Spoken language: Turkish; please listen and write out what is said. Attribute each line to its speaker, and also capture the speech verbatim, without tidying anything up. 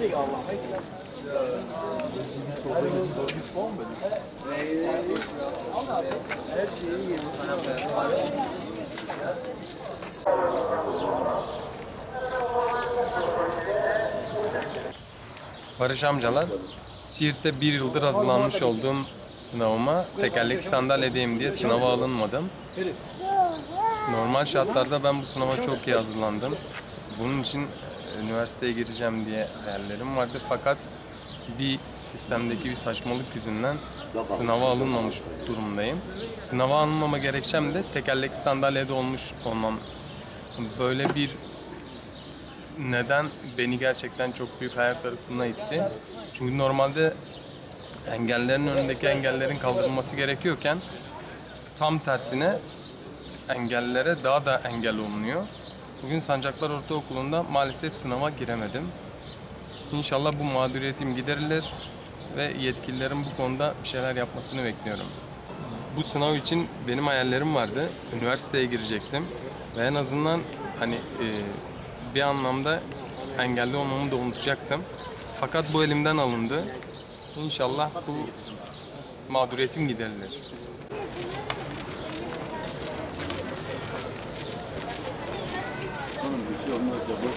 Speaker 1: Barış amcalar, Siirt'te bir yıldır hazırlanmış olduğum sınavıma tekerlekli sandalyedeyim diye sınava alınmadım. Normal şartlarda ben bu sınava çok iyi hazırlandım. Bunun için üniversiteye gireceğim diye hayallerim vardı. Fakat bir sistemdeki bir saçmalık yüzünden sınava alınmamış durumdayım. Sınava alınmama gerekçem de tekerlekli sandalyede olmuş olmam. Böyle bir neden beni gerçekten çok büyük hayal kırıklığına itti. Çünkü normalde engellerin önündeki engellerin kaldırılması gerekiyorken tam tersine engellilere daha da engel olunuyor. Bugün Sancaklar Ortaokulu'nda maalesef sınava giremedim. İnşallah bu mağduriyetim giderilir ve yetkililerin bu konuda bir şeyler yapmasını bekliyorum. Bu sınav için benim hayallerim vardı. Üniversiteye girecektim ve en azından hani e, bir anlamda engelli olmamı da unutacaktım. Fakat bu elimden alındı. İnşallah bu mağduriyetim giderilir.
Speaker 2: Oğlum bir şey olmaz ya.